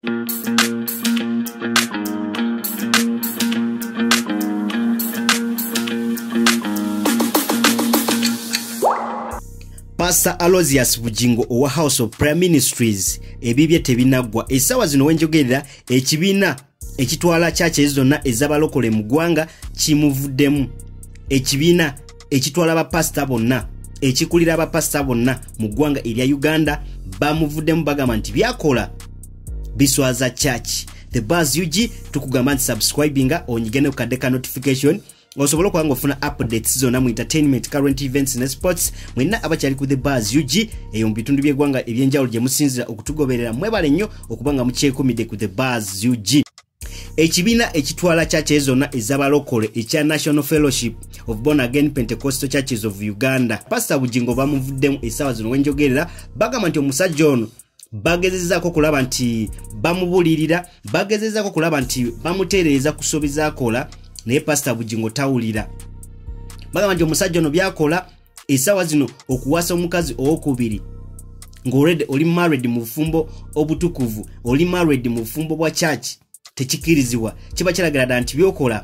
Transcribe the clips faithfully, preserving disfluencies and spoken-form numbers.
Pastor Aloysius Bugingo owa House of Prayer Ministries ebibye tebinagwa esawa zino wenjogerera ekibiina ekitwala churches zonna ezabalokole mu ggwanga kimuvuddemu ekibiina ekitwala abapasita bonna ekikulira abapasita bonna mu ggwanga erya Uganda bamuvuddemu bagamba nti byakola biswaza church. The Buzz U G tukugamba nti subscribinga onyigene ukadeka notification osobola kwanga ofuna updates zona mu entertainment, current events ne sports. Mwena abakyali ku The Buzz U G eyo mbitundu byegwanga ebyenjawulo gye musinzira okutugoberera mwebale nnyo okubanga mukyekumide ku The Buzz U G. Ekibiina ekitwala churches zonna ezabalokole ekya National Fellowship of Born Again Pentecostal Churches of Uganda Pastor Bugingo bamuvuddemu esawa zino wenjogerera bagamba nti omusajja ono bagezezako kulaba nti bamubulirira bagezezako kulaba nti bamutereeza kusobiza akola naye Pastor Bugingo tawulira. Bagamba nti omusajja ono byakola esawa zino okuwasa omukazi owokubiri ng'olredde oli married mu bufumbo obutukuvu oli married mu bufumbo bwa church tekikirizibwa kiba kiragala nti byokola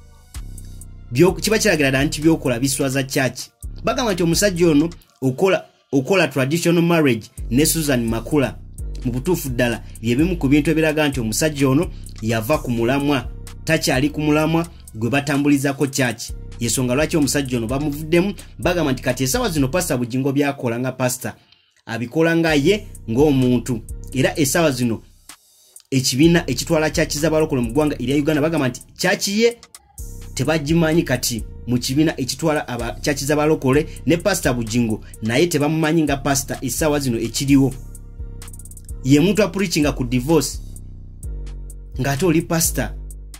byo kiba kiragala nti byokola biswaza church. Bagamba nti omusajja ono okola okola traditional marriage ne Susan Makula mu butuufu ddala yebimu ku bintu ebiraga nti omusajja ono yava ku mulamwa takyali ku mulamwa gwe batambulizako church. Yesonga lwaki omusajja ono bamuvuddemu bagamba nti kati esawa zino Pastor Bugingo byakola nga pastor abikola nga ye ng'omuntu era esawa zino ekibiina ekitwala church z'abalokole mu ggwanga erya Uganda bagamba nti church ye tebagimanyi kati mu kibiina ekitwala aba church z'abalokole ne Pastor Bugingo naye tebamumanyi nga pastor esawa zino ekiriwo ye muntu apreachinga ku divorce ng'ate oli pastor.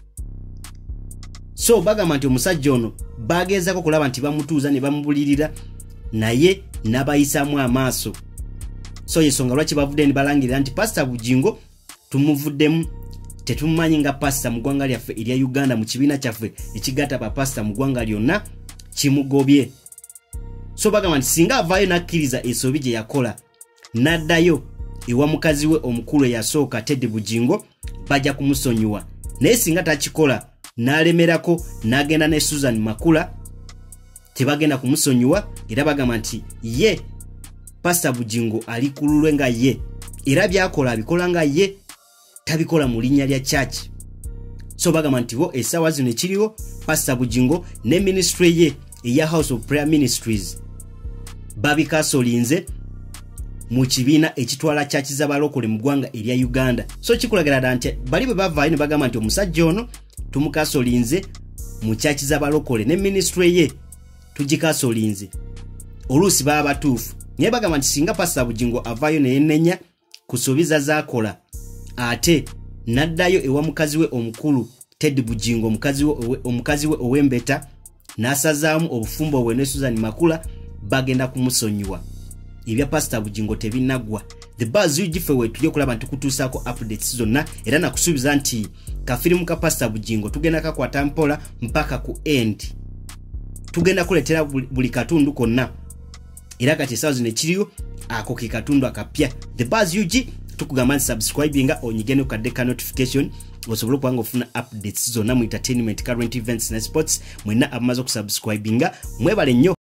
So bagamba nti omusajja ono bageezako kulaba nti bamutuuza ne bamubulirira naye nabayisamu amaaso. So yesonga lwaki bavudde ne balangirira nti Pastor Bugingo tumuvuddemu tetumumanyi nga pastor mu ggwanga lyaffe erya Uganda mu kibiina kyaffe ekigatta ba pastor mu ggwanga lyonna kimugobye. So bagamba nti singa avaayo nakkiriza esobi gye yakola n'addayo ewa mukazi we omukulu eyasooka Ted Bugingo bajja kumusonyiwa naye singa takikola n'alemerako n'agenda ne Susan Makula tebagenda kumusonyiwa era bagamba nti ye Pastor Bugingo ali kululwe nga ye era byakola abikola nga ye tabikola mu linnya lya church. So bagamba nti bo esawa zino ekiriwo Pastor Bugingo ne ministry ye eya House of Prayer Ministries babikasolinze mu kibiina ekitwala church z'abalokole mu ggwanga erya Uganda. So kikulagira nti bali bwe bavaayo ne bagamba nti omusajja ono tumukasolinze mu church z'abalokole ne ministry ye tugikasolinze oluusi baba batuufu naye bagamba nti singa Pastor Bugingo avaayo neyenenya kusobiza z'akola ate n'addayo ewa mukazi we omukulu Ted Bugingo omukazi we omukazi we owembeta n'asazaamu obufumbo bwe ne Susan Makula bagenda kumusonyiwa. Ebya Pastor Bugingo tebinagwa. The Buzz U G ffe we tujja kulaba nti tukutuusaako updates zonna era nakusuubiza nti kafirimu ka Pastor Bugingo tugenda kakwata mpola mpaka ku end tugenda kuletera buli katundu konna era kati esawa zino ekiriyo ako ke katundu akapya. The Buzz U G tukugamba nti subscribinga onyigene ukadeka notification osobola okubanga ofuna updates zonna mu entertainment, current events ne sports. Mwena abamaze okusubscribinga mwebale nnyo.